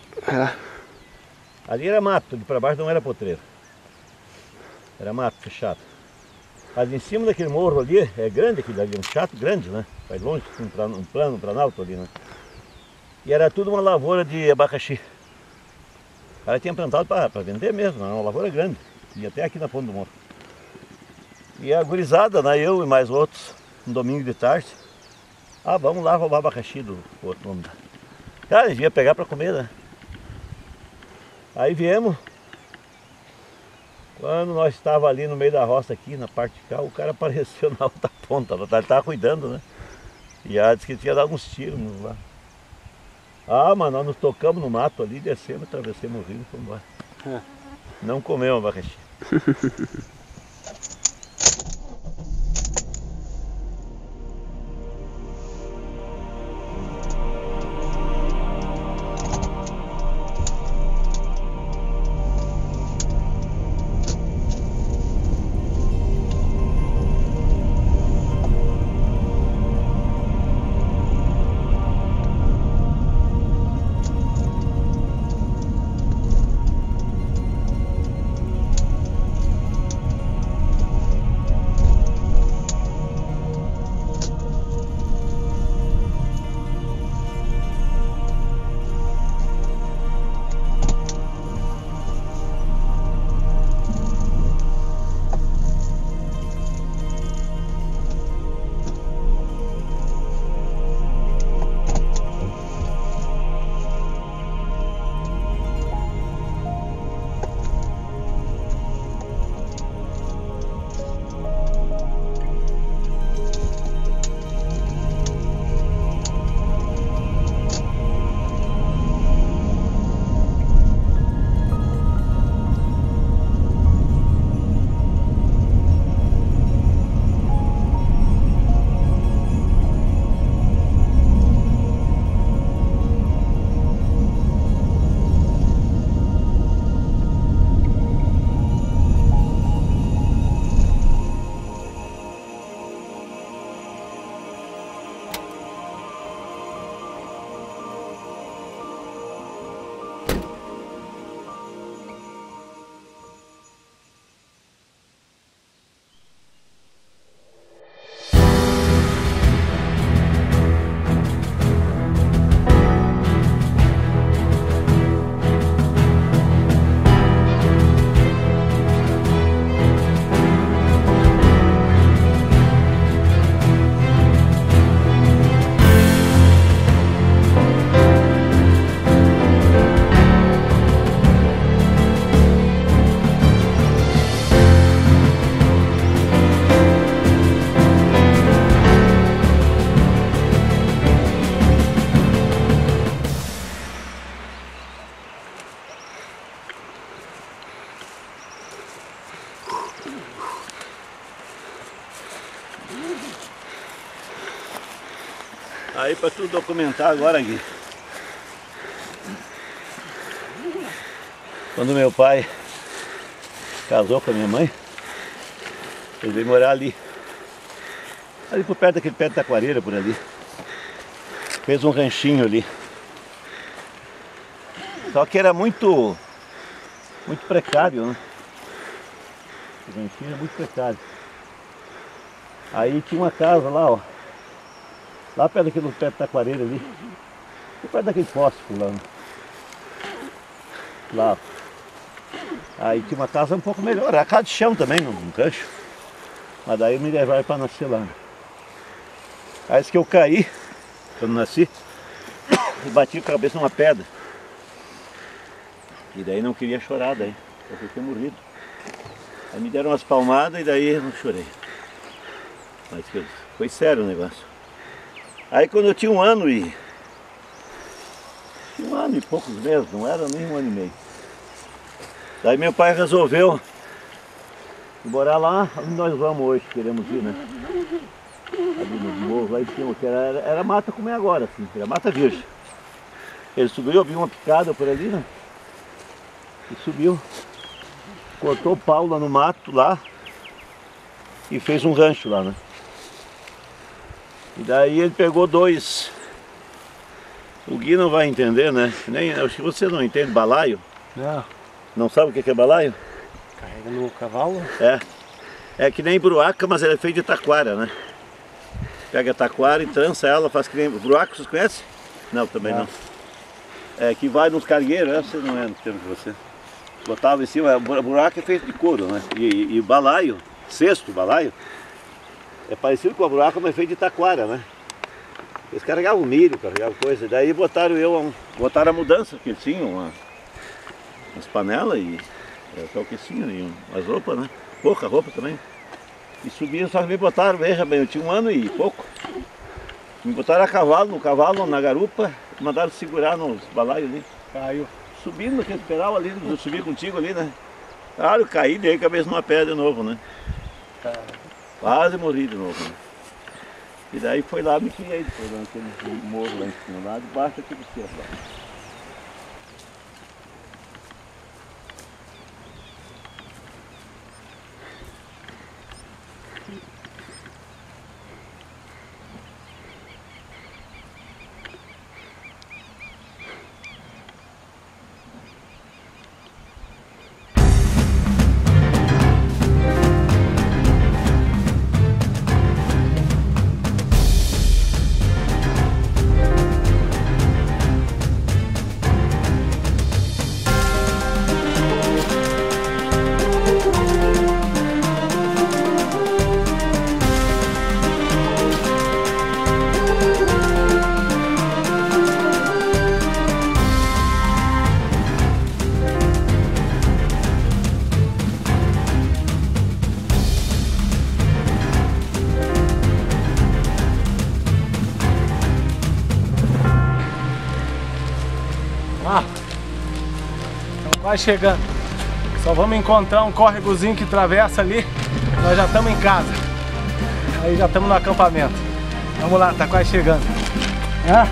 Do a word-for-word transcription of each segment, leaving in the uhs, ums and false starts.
Era. Ali era mato, ali para baixo não era potreiro. Era mato fechado. Mas em cima daquele morro ali, é grande aquele ali, um chato grande, né? Vai longe, um plano, um plano, um planalto ali, né? E era tudo uma lavoura de abacaxi. O cara tinha plantado para vender mesmo, era uma lavoura grande. E até aqui na ponta do morro. E a gurizada, né? Eu e mais outros, um domingo de tarde. Ah, vamos lá roubar abacaxi do outro nome. Cara, a gente ia pegar para comer, né? Aí viemos. Quando nós estávamos ali no meio da roça aqui, na parte de cá, o cara apareceu na outra ponta. Ele estava cuidando, né? E ela disse que tinha dado uns tiros lá. Ah, mas nós nos tocamos no mato ali, descemos, atravessamos o rio e fomos embora. É. Não comemos abacaxi. Aí para tu documentar agora, Gui. Quando meu pai casou com a minha mãe, ele veio morar ali. Ali por perto daquele pé de taquareira, por ali. Fez um ranchinho ali. Só que era muito, muito precário, né? O ranchinho era muito precário. Aí tinha uma casa lá, ó. Lá perto daquele pé de taquareira ali. Perto daquele fósforo lá. Né? Lá. Aí tinha uma casa um pouco melhor. Era a casa de chão também, num rancho. Mas daí me levaram para nascer lá. Né? Aí disse que eu caí, quando nasci, e bati a cabeça numa pedra. E daí não queria chorar daí, porque eu tinha morrido. Aí me deram umas palmadas e daí eu não chorei. Mas foi sério o negócio. Aí quando eu tinha um ano e... um ano e poucos meses, não era nem um ano e meio. Daí meu pai resolveu morar lá onde nós vamos hoje, queremos ir, né? Ali nos morros, lá em cima, que era, era mata como é agora, assim, era mata virgem. Ele subiu, viu uma picada por ali, né? E subiu, cortou pau lá no mato, lá, e fez um rancho lá, né? E daí ele pegou dois, O Gui não vai entender, né? Nem, acho que você não entende balaio. Não. Não sabe o que é balaio? Carrega no cavalo? É. É que nem bruaca, mas ela é feita de taquara, né? Pega a taquara e trança ela, faz que nem... Bruaca, vocês conhecem? Não, também não. não. É que vai nos cargueiros, essa não é no tempo de você. Botava em cima, buraco é feito de couro, né? E, e, e balaio, cesto, balaio, é parecido com a buraca, mas é feito de taquara, né? Eles carregavam milho, carregavam coisa, daí botaram eu, botaram a mudança, que eles tinham uma, umas panelas e é, só o que tinha, e umas roupas, né? Pouca roupa também. E subiram, só que me botaram, veja bem, eu tinha um ano e pouco. Me botaram a cavalo, no cavalo, na garupa, mandaram segurar nos balaios ali. Caiu. Subindo naquele pedal ali, eu subi contigo ali, né? Claro, eu caí, dei a cabeça numa pedra de novo, né? Quase morri de novo, né? E daí foi lá, me criei depois, naquele morro lá em cima, lá debaixo aqui do céu. Ah, estamos quase chegando. Só vamos encontrar um córregozinho que atravessa ali. Nós já estamos em casa. Aí já estamos no acampamento. Vamos lá, tá quase chegando. Ah.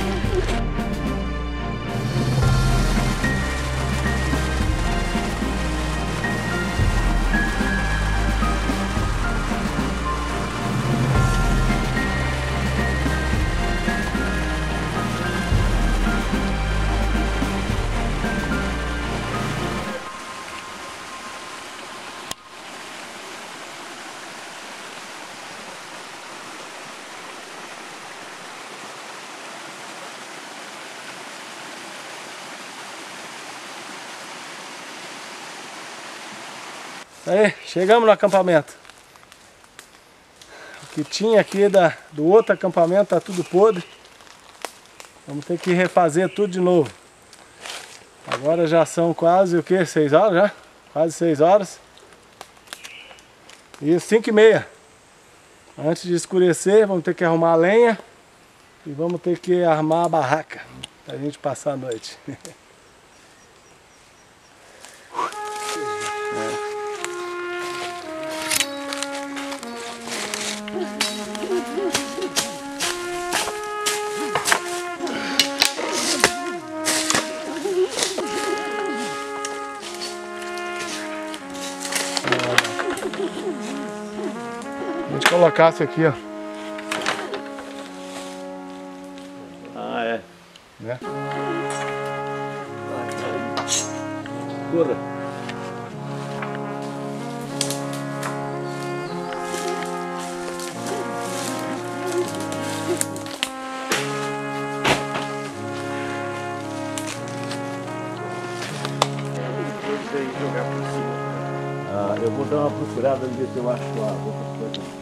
Aí, chegamos no acampamento. O que tinha aqui da, do outro acampamento tá tudo podre. Vamos ter que refazer tudo de novo. Agora já são quase o que? seis horas já? Quase seis horas. E cinco e meia. Antes de escurecer, vamos ter que arrumar a lenha. E vamos ter que armar a barraca pra gente passar a noite. A gente colocasse aqui, ó. Ah, é. Né? Corra. Jogar por cima. Ah, eu vou dar uma procurada ali ver se eu acho a outra coisa.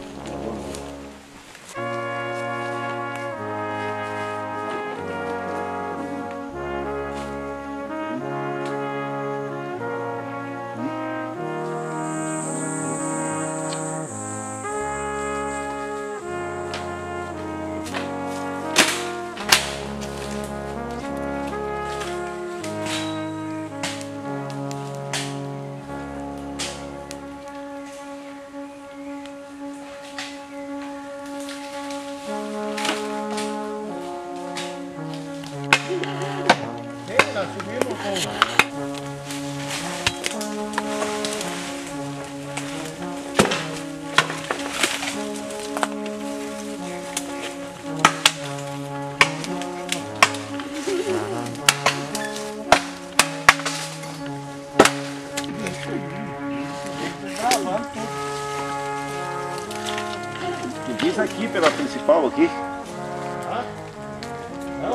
talvez aqui pela principal aqui. Ah? Não.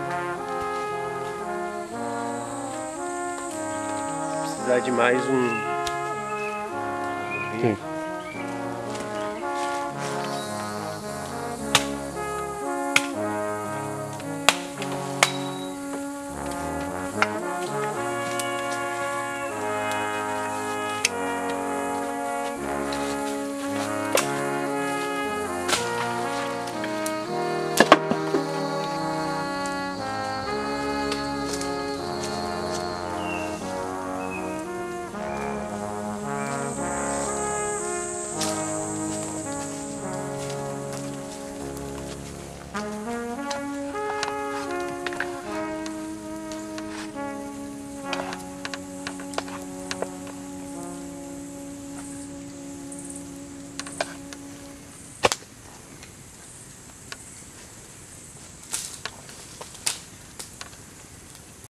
Precisar de mais um